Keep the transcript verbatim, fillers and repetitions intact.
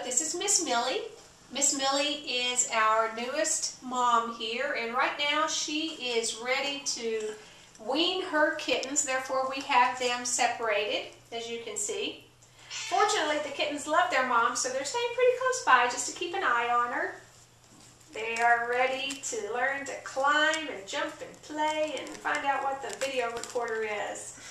this is Miss Millie. Miss Millie is our newest mom here, and right now she is ready to wean her kittens. Therefore, we have them separated, as you can see. Fortunately, the kittens love their mom, so they're staying pretty close by just to keep an eye on her. They are ready to learn to climb and jump and play and find out what the video recorder is.